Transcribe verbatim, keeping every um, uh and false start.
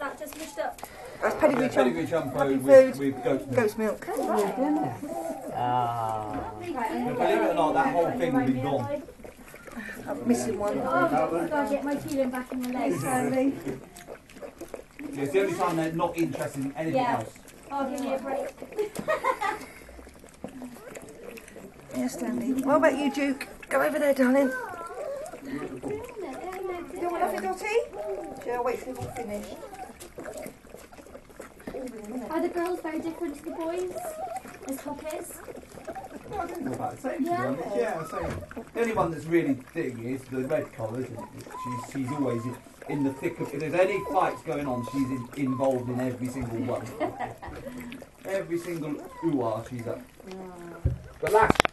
that just mushed up. That's pedigree, yeah, pedigree champo with, with, with goat's milk. Goat's milk. Ah. But believe it or not, that whole thing will be gone. I'm missing one. Oh, I've got to get my feeling back in my legs, Sandy. Yeah, it's the only time they're not interested in anything Yeah. else. I'll give you a break. Yes, Stanley. What about you, Duke? Go over there, darling. Do you want nothing, Dottie? Shall I wait till we'll finish? Are the girls very different to the boys as copies? Well, I think they're about the same. Yeah. To be honest. Yeah, same. The only one that's really thick is the red collar, isn't it? She's, she's always in, in the thick of. If there's any fights going on, she's in, involved in every single one. Every single ooh-ah she's up. But last